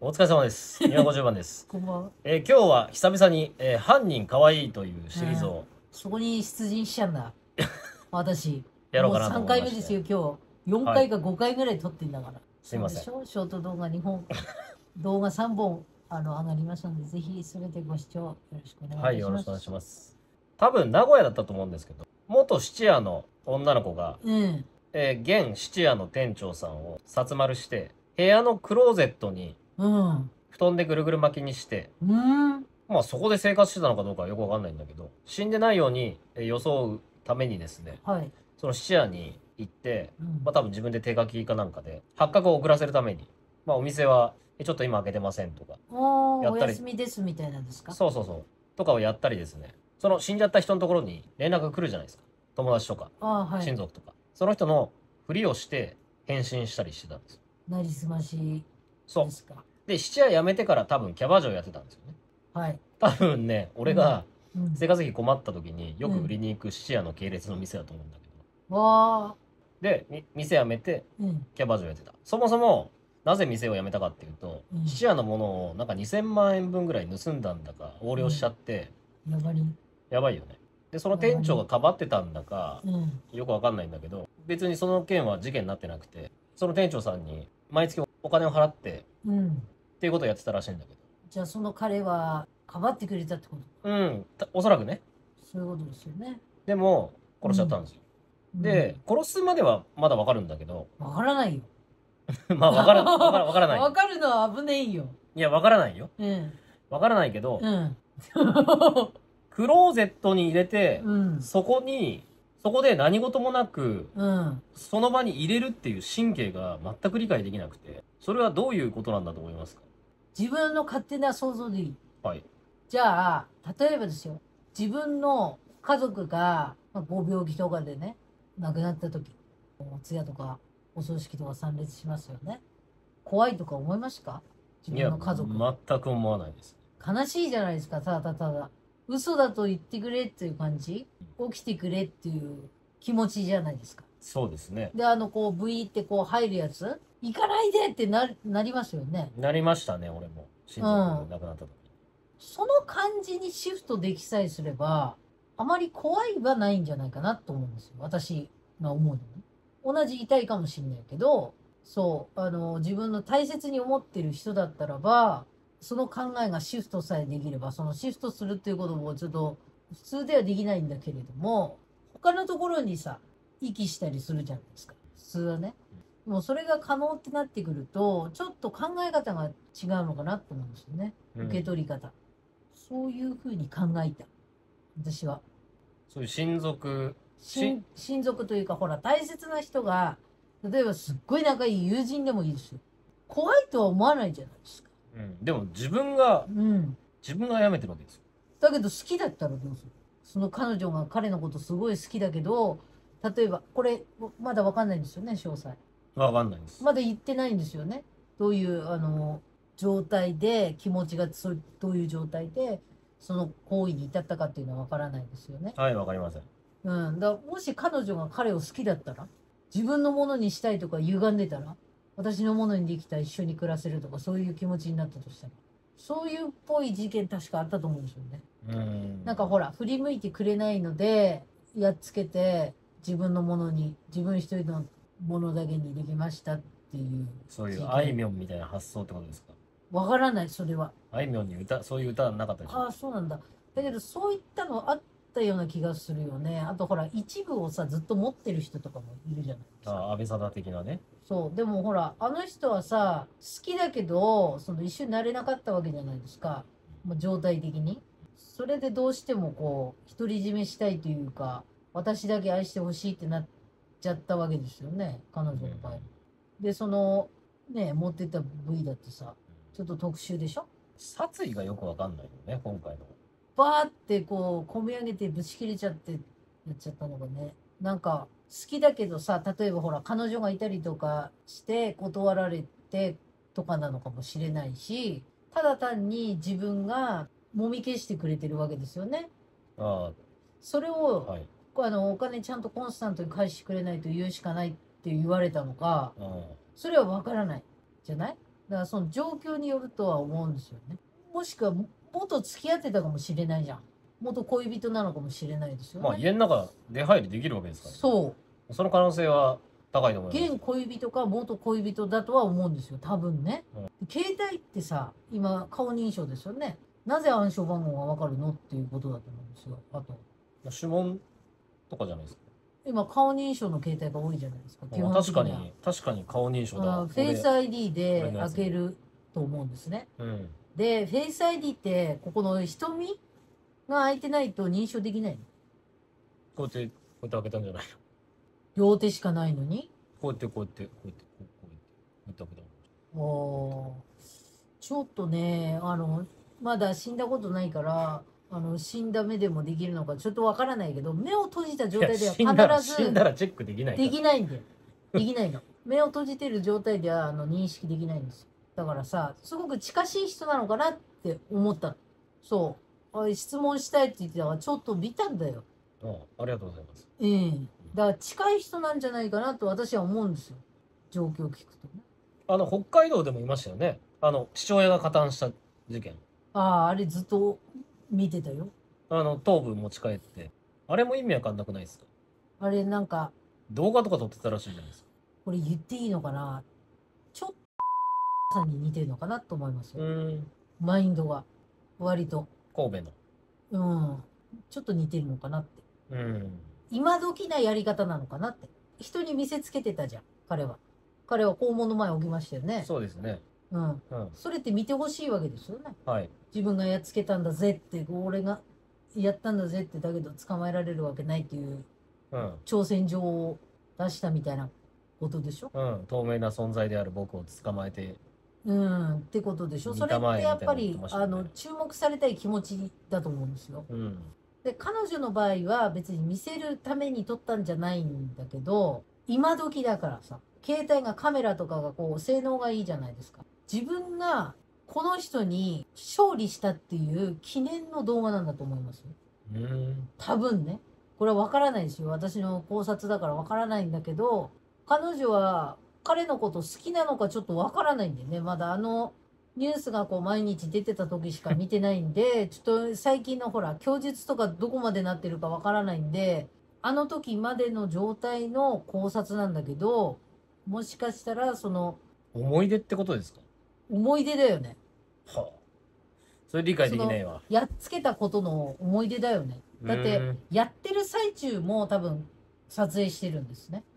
お疲れ様です。250番です。 こんばんは。 今日は久々に、犯人かわいいというシリーズをそこに出陣しちゃうんだ。私。もうやろうかなと 3 思いまして。 回目ですよ、今日。4 はい。 回か5回ぐらい撮ってんだから。 すいません。 そうでしょ。ショート動画2本、動画3本、上がりましたので、ぜひ全てご視聴よろしくお願いいはい、 たしよろしくお願いします。 ます。多分名古屋だったと思うんですけど、元質屋の女の子が、 うん。 現質屋の店長さんを殺丸して、部屋のクローゼットにうん。 布団でぐるぐる巻きにして、 うん。 まあそこで生活してたのかどうかはよくわかんないんだけど、死んでないように装うためにですね、 はい。 その質屋に行って、 うん。 まあ多分自分で手書きかなんかで、発覚を遅らせるために、まあお店は、ちょっと今開けてませんとか、やおったり、 休みですみたいなんですか？ そうそうそう、とかをやったりですね、その死んじゃった人のところに連絡が来るじゃないですか。友達とか、 はい。 親族とか。その人のふりをして返信したりしてたんですよ。 なりすましそう。 ですか？ で、質屋辞めてから多分キャバ嬢やってたんですよね。 はい。 多分ね、 うん。 俺がうん。 生活費困った時によく売うん。 りに行く質屋の系列の店だと思うんだけど。 わー。 で、店辞めて、 うん。 キャバ嬢やってた。そもそも、なぜ店を辞めたかっていうと、 うん。 質屋のものをなんか2000万円分ぐらい盗んだんだか、横領しちゃって、 やばり。 やばいよね。で、その店長がやばり。 かばってたんだか、 うん。 よくわかんないんだけど、別にその件は事件になってなくて、その店長さんに毎月お金を払って、 うん。 っていうことをやってたらしいんだけど。 じゃあその彼はかばってくれたってこと？ うん、おそらくね。 そういうことですよね。 でも、殺しちゃったんうん。 ですよ。 うん。 で、殺すまではまだわかるんだけど、 わからないよ。 まあわからないよ。 わかるのは危ねえよ。 いや、わからないよ。 うん。 わからないけど、 うん。 クローゼットに入れて、 うん。 そこで何事もなく、 うん。 その場に入れるっていう神経が全く理解できなくて、それはどういうことなんだと思いますか？ 自分の勝手な想像でいい。 はい。 じゃあ、例えばですよ。自分の家族が、ご病気とかでね、亡くなった時、お通夜とかお葬式とか参列しますよね。怖いとか思いますか？自いや、 分の家族。 全く思わないです。 悲しいじゃないですか、ただただ。嘘だと言ってくれっていう感じ、起きてくれっていう気持ちじゃないですか。 そうですね。 で、こう、ブイってこう入るやつ、行かないでってなりますよね。 なりましたね、俺も。親族亡くなった時。 その感じにシフトできさえすれば、あまり怖いはないんじゃないかなと思うんですよ。私が思うのね。同じ痛いかもしれないけど、そう、自分の大切に思ってる人だったらば、その考えがシフトさえできれば、そのシフトするっていうこともちょっと普通ではできないんだけれども、他のところにさ、息したりするじゃないですか。普通はね。もうそれが可能ってなってくると、ちょっと考え方が違うのかなと思うんですよね。受け取り方。そういうふうに考えた。私は。 そういう親族、 親族というか、ほら、大切な人が、例えばすっごい仲いい友人でもいいですよ。怖いとは思わないじゃないですか。 うん、でもうん。 自分が辞めてるわけですよ。 だけど好きだったらどうする？その彼女が彼のことすごい好きだけど、例えば、これ、まだわかんないんですよね、詳細。 わかんないです。 まだ言ってないんですよね。どういう、状態で、気持ちがどういう状態で、その行為に至ったかっていうのはわからないですよね。 はい、わかりません。 うん。もし彼女が彼を好きだったら、自分のものにしたいとか歪んでたら、私のものにできたら一緒に暮らせるとか、そういう気持ちになったとしたら、そういうっぽい事件確かあったと思うんですよね。なんかほら、振り向いてくれないので、やっつけて、自分のものに、自分一人のものだけにできましたっていうそういう事件。 あいみょんみたいな発想ってことですか？ わからない、それは。 あいみょんにそういう歌はなかったでしょ？ ああ、そうなんだ。だけど、そういったのあったような気がするよね。あと、ほら、一部をさ、ずっと持ってる人とかもいるじゃないですか。 あ、安倍貞的なね。 そう。でも、ほら、あの人はさ、好きだけど、一緒になれなかったわけじゃないですか。もう状態的に。それでどうしても、こう、独り占めしたいというか、私だけ愛してほしいってなっちゃったわけですよね。彼女の場合。で、ね、持ってった部位だってさ、ちょっと特殊でしょ？ 殺意がよくわかんないよね、今回の。 バーってこう、込み上げてぶち切れちゃってやっちゃったのがね。なんか、好きだけどさ、例えばほら、彼女がいたりとかして断られてとかなのかもしれないし、ただ単に自分がもみ消してくれてるわけですよね。 あそれあ、 を、 はい。 お金ちゃんとコンスタントに返してくれないと言うしかないって言われたのか、 あそれはわからない。じゃない？ だからその状況によるとは思うんですよね。もしくは元付き合ってたかもしれないじゃん。元恋人なのかもしれないですよね。 まあ家の中出入りできるわけですからね。 そうその可能性は高いと思います。 現恋人か元恋人だとは思うんですよ、多分ね。 うん携帯ってさ、今顔認証ですよね。なぜ暗証番号がわかるのっていうことだと思うんですよ。あと指紋とかじゃないですか。 今顔認証の携帯が多いじゃないですか、基本的には。 確かに顔認証だ。 フェイス ID で俺のやつ開けると思うんですね。 うん。 で、フェイス ID ってここの瞳が開いてないと認証できないの。 こうやって開けたんじゃないの。 両手しかないのに。 こうやってこうやってこうやってこうやって開けた。 おちょっとね、まだ死んだことないから、死んだ目でもできるのかちょっとわからないけど、目を閉じた状態では死ん必だらチェックできないから。 ずできないんだよ。できないの。目を閉じてる状態では認識できないんですよ。だからさ、すごく近しい人なのかなって思ったの。そう。質問したいって言ってたから、ちょっと見たんだよ。 ありがとうございます。 だから近い人なんじゃないかなと私は思うんですよ。状況を聞くとね。 北海道でもいましたよね。父親が加担した事件。 あれずっと見てたよ。 頭部持ち帰って。あれも意味わかんなくないですか？ あれなんか、 動画とか撮ってたらしいじゃないですか。 これ言っていいのかな、ちょっとさんに似てるのかなと思いますよ。マインドが。割と。 神戸の。ちょっと似てるのかなって。 の。 今時なやり方なのかなって。人に見せつけてたじゃん、彼は。彼は校門の前置きましたよね。 そうですね。 それって見てほしいわけですよね。 はい。 自分がやっつけたんだぜって、俺がやったんだぜって、だけど捕まえられるわけないっていう挑戦状を出したみたいなことでしょ。 透明な存在である僕を捕まえて。 ってことでしょ。それってやっぱり、注目されたい気持ちだと思うんですよ。で、彼女の場合は別に見せるために撮ったんじゃないんだけど、今時だからさ、携帯がカメラとかがこう性能がいいじゃないですか。自分がこの人に勝利したっていう記念の動画なんだと思いますよ。多分ね。これは分からないですよ。私の考察だから分からないんだけど、彼女は彼のこと好きなのかちょっと分からないんだよね。まだニュースがこう毎日出てた時しか見てないんで、ちょっと最近のほら、供述とかどこまでなってるか分からないんで、あの時までの状態の考察なんだけど、もしかしたら思い出ってことですか？ 思い出だよね。 はあ。それ理解できないわ。 やっつけたことの思い出だよね。だって、やってる最中も多分撮影してるんですね。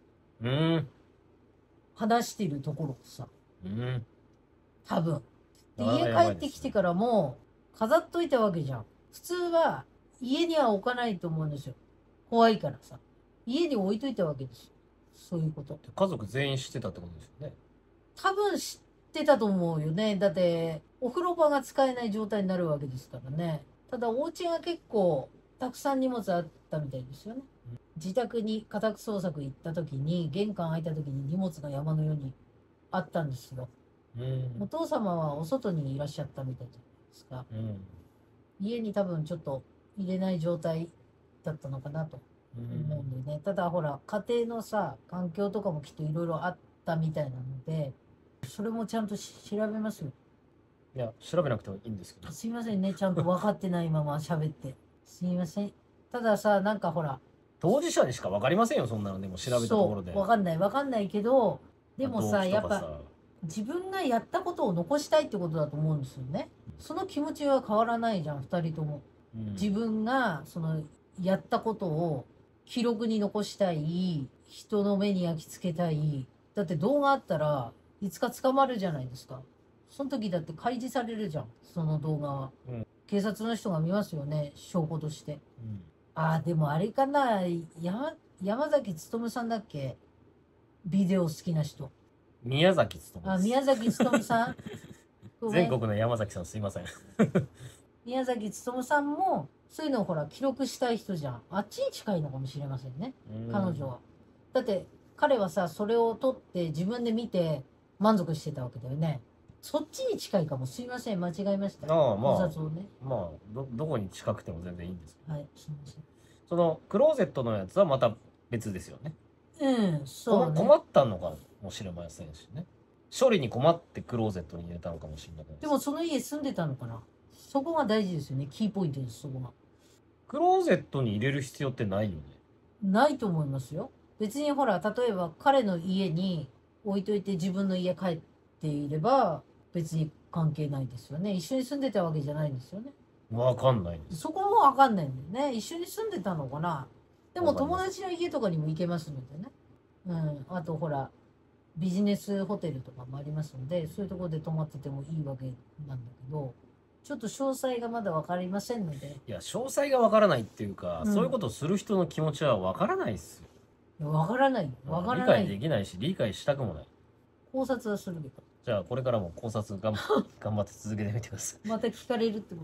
話してるところをさ。多分。で、家帰ってきてからも飾っといたわけじゃん。普通は家には置かないと思うんですよ。怖いからさ。家に置いといたわけですよ。そういうこと。 家族全員知ってたってことですよね。 多分知ってたと思うよね。だって、お風呂場が使えない状態になるわけですからね。ただ、お家が結構たくさん荷物あったみたいですよね。自宅に家宅捜索行った時に、玄関開いた時に荷物が山のようにあったんですよ。お父様はお外にいらっしゃったみたいじゃないですか。家に多分ちょっと入れない状態だったのかなと思うんでね。ただほら、家庭のさ、環境とかもきっといろいろあったみたいなので、それもちゃんと調べますよ。 いや、調べなくてもいいんですけど。 すいませんね、ちゃんと分かってないまま喋って。すいません。たださ、なんかほら。 当事者にしか分かりませんよ、そんなの。でも調べたところで。 分かんないけど、でもさ、やっぱ、自分がやったことを残したいってことだと思うんですよね。その気持ちは変わらないじゃん、二人とも。自分が、やったことを記録に残したい、人の目に焼き付けたい。だって動画あったらいつか捕まるじゃないですか。その時だって開示されるじゃん、その動画は。警察の人が見ますよね、証拠として。でもあれかな、山崎努さんだっけ、ビデオ好きな人。 宮崎努。 宮崎努さん全国の山崎さんすいません。 宮崎努さんもそういうのをほら記録したい人じゃん。あっちに近いのかもしれませんね、彼女は。だって彼はさ、それを撮って自分で見て満足してたわけだよね。そっちに近いかも。すいません、間違えました。考察をね。 どこに近くても全然いいんですけど。 はい、すいません。 そのクローゼットのやつはまた別ですよね。 そうね。 困ったのかもしれませんしね。 処理に困ってクローゼットに入れたのかもしれない。 でもその家住んでたのかな。そこが大事ですよね。キーポイントです、そこが。 クローゼットに入れる必要ってないよね。 ないと思いますよ。別にほら、例えば彼の家に置いといて自分の家帰っていれば別に関係ないですよね。一緒に住んでたわけじゃないんですよね。 わかんないです。 そこもわかんないんだよね。一緒に住んでたのかな。でも友達の家とかにも行けますのでね。うん。あとほら、ビジネスホテルとかもありますので、そういうところで泊まっててもいいわけなんだけど、ちょっと詳細がまだ分かりませんので。 いや、詳細がわからないっていうか、 うんそういうことをする人の気持ちはわからないっすよ。 分からない。分から理解でない。 きないし、理解したくもない。 考察はするけど。 じゃあ、これからも考察頑張って続けてみてください。 また聞かれるってこと。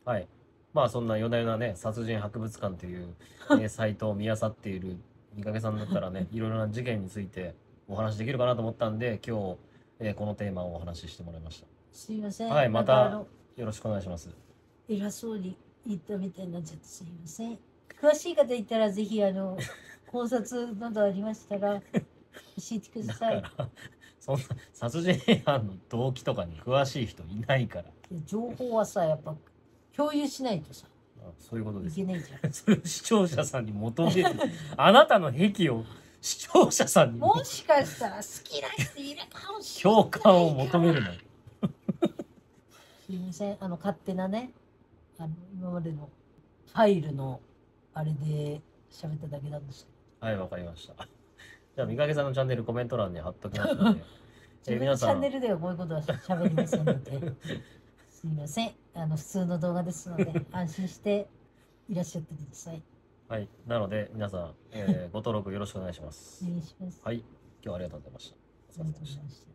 はい。まあ、そんな夜な夜なね、殺人博物館という、サイトを見漁っている三影さんだったらね、いろいろな事件についてお話できるかなと思ったんで、今日、このテーマをお話ししてもらいました。 すいません。 はい、まなんかたよろしくお願いします。 偉そうに言ったみたいになっちゃってすいません。詳しい方いたらぜひ考察などありましたら教えてくだださい。 から、そんな殺人犯の動機とかに詳しい人いないから。 情報はさ、やっぱ共有しないとさ、 そういうことです。 いけないじゃん。 それを視聴者さんに求める。あなたの癖を視聴者さんにもしかしたら好きな人いるかもしれない。 共感を求めるの。 すいません。勝手なね、今までのファイルのあれで喋っただけなんですけど。 はい、わかりました。じゃあ、三影さんのチャンネルコメント欄に貼っときますので。 自分のチャンネルではこういうことは喋りませんので、すいません。普通の動画ですので、安心していらっしゃってください。 はい。なので、皆さん、ご登録よろしくお願いします。 お願いします。 はい。今日はありがとうございました。お疲れ様でした。